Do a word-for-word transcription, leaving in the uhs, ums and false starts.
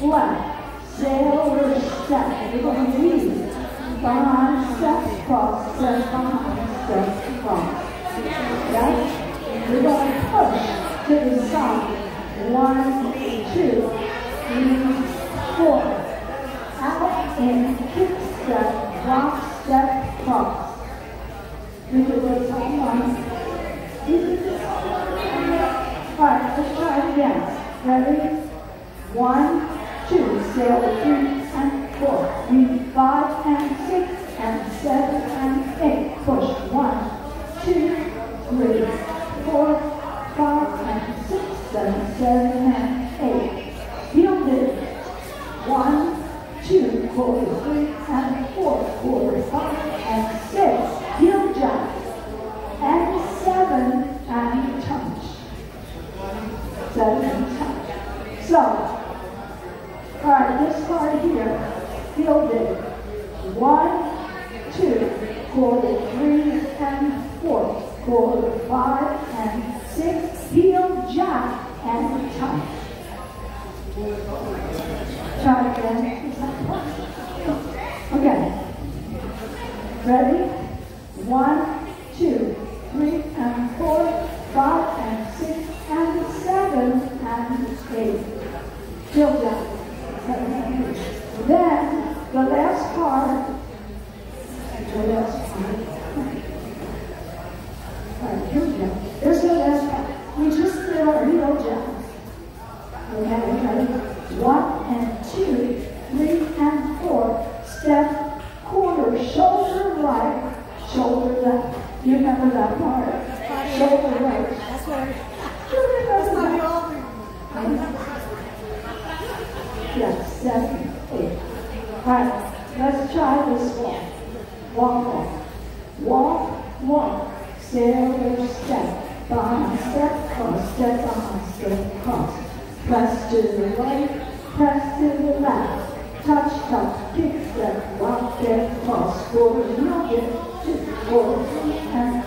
left, sail or step. We're going to lead. Behind, step, cross, step, behind, step, cross. Right? We're going to push to the side. One, two, three, four. Out and kick step, rock, step, cross. We do this all night. Alright, let's try it again. Ready? One, two, sail three and four. Lead five and six and seven and eight. Push one, two, three, four, five and six, seven, seven and eight. Heel dip. One, two, quarter three and four, quarter five and six. Heel jump. And seven and touch. Seven and touch. So, all right, this part here, heel dip. One, two, quarter three and four, quarter five and six, heel jack and touch. Try again. Okay. Ready? One, two, three and four, five and six and seven and eight. Heel jack. Then the last part. The last part. All right, here we go. Here's the last part. We just did our heel jack. Okay, ready? One and two, three and four. Step, quarter, shoulder right, shoulder left. You remember that part? Shoulder right. That's what You remember I that? all Yes, seven, eight. All right, let's try this one. Walk, walk. Walk, walk. Sail or step. Behind step, cross, step behind step, cross. Press to the right, press to the left. Touch, touch, kick step, rock, step, cross. Forward, heel dip, two, four, and